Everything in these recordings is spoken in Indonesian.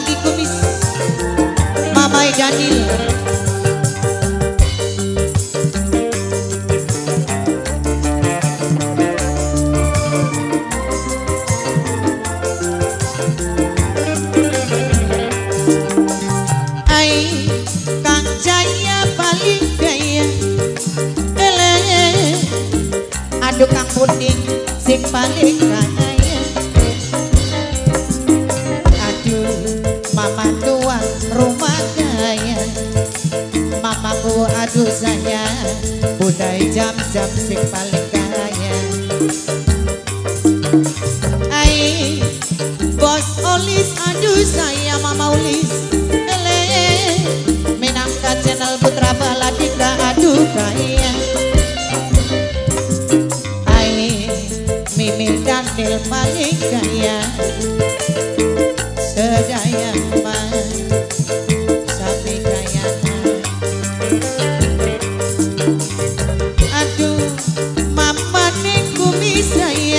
Iki Kumis Mamai Daniel. Aduh Kang Puding sing paling kaya. Aduh mama tua rumah kaya. Mamaku aduh saya budai jam-jam sing paling kaya. Ai Bos Olis aduh saya Mama Ulis. Minangka channel Putra Baladika aduh kaya. Mimi Daniel paling kaya. Sedaya mas sapi kaya. Aduh mama ning Kumis saya.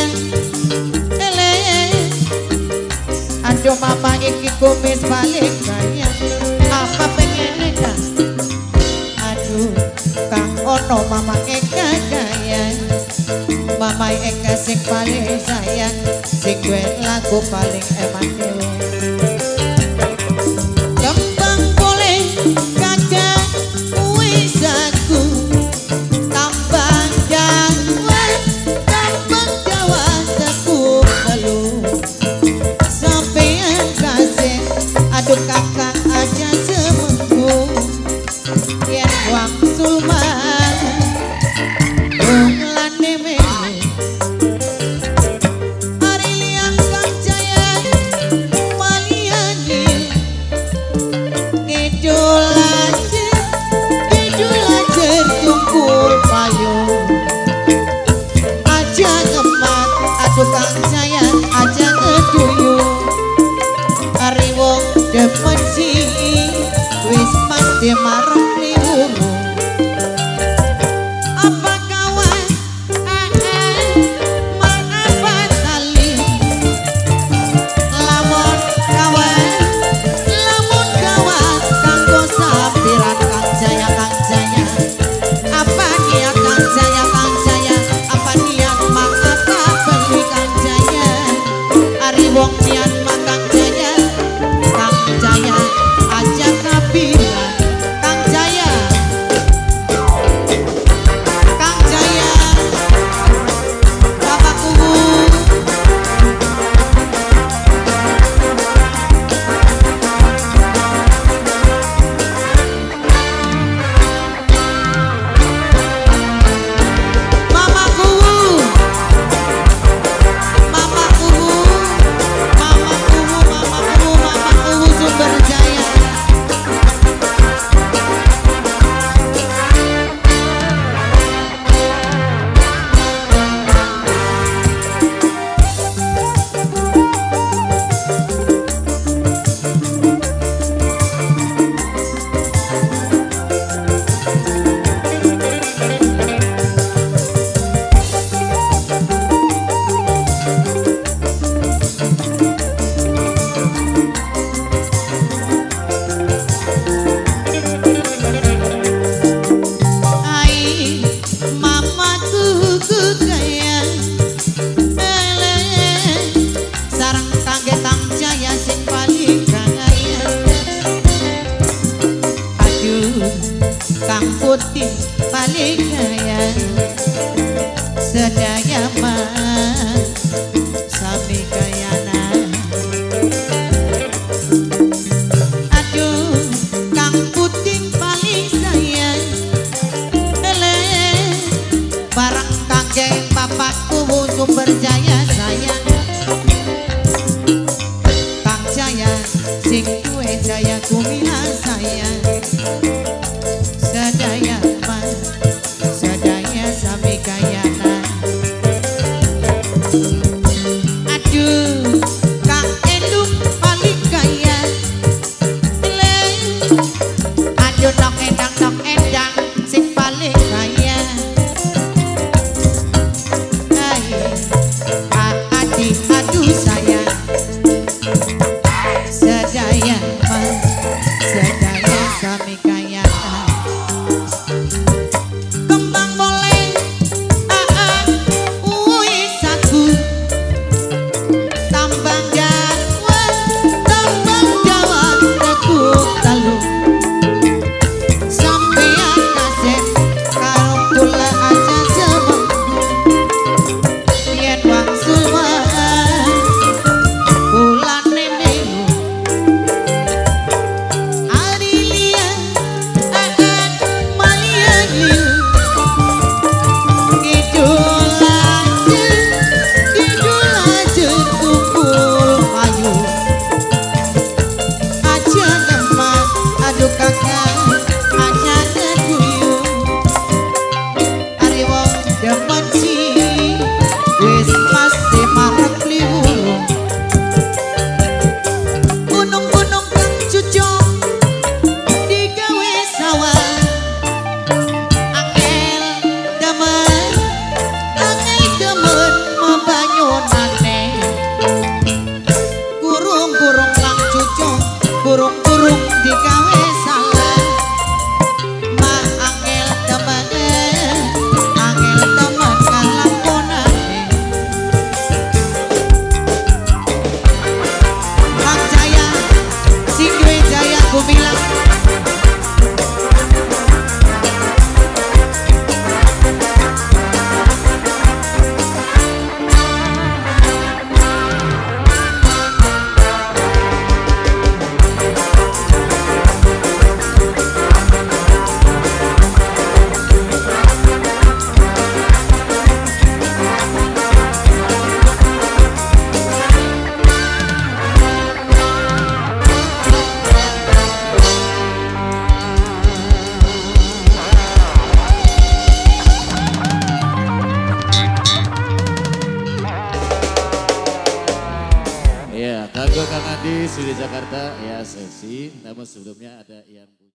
Aduh mama iki Kumis paling kaya. Apa pengen kah? Aduh Kang Ono mama Eka kaya. Mama Eka sing paling sayang, sing duwe lagu paling eman dewe. Kembang boleh kagak wis aku tambah jawa aku lalu sampean kasih aduh kakak aja semengku yen wang sulman Kang sayang aja ngeduyu ari wong demen sih wis mesti marep liuru. Apa kawan maafan kali lamun kawan kanggo sampiran Kang Jaya apa dia Kang Jaya apa dia maaf wong niat Kang Jaya aja kabilan Kang Jaya Bapak Kubu Kang Putih paling kaya. Sedaya mas sami kayana. Aduh Kang Putih paling sayang. Barang kangge papaku Sumber Jaya sayang. Kang Jaya sing duwe jaya kumila sayang. Sadaya mas sadaya sami kayana. Aduh Kang Endung paling kaya. Aduh nok endang sing paling kaya. Studio Jakarta ya sesi, namun sebelumnya ada yang